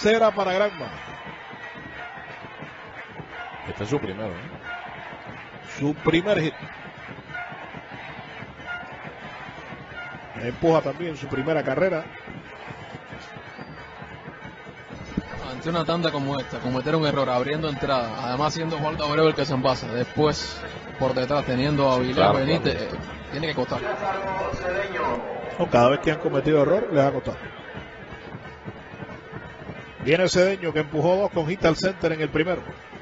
tercera para Granma. Este es su primero, ¿eh? Su primer hit. Empuja también su primera carrera. Ante una tanda como esta, cometer un error abriendo entrada, además siendo Juan Abreu el que se envasa, después por detrás teniendo a Avilés Benítez, tiene que costar. No, cada vez que han cometido error les ha costado. Viene Cedeño que empujó dos con hit al center en el primero.